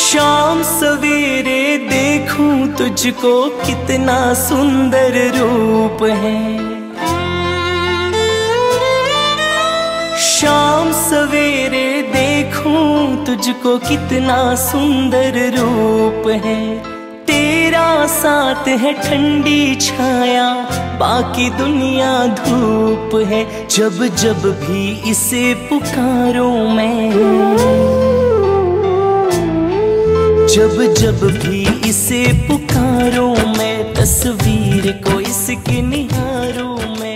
शाम सवेरे देखूं तुझको कितना सुंदर रूप है। शाम सवेरे देखूं तुझको कितना सुंदर रूप है। तेरा साथ है ठंडी छाया, बाकी दुनिया धूप है। जब जब भी इसे पुकारूं मैं, जब जब भी इसे पुकारूं मैं, तस्वीर को इसकी निहारूं मैं।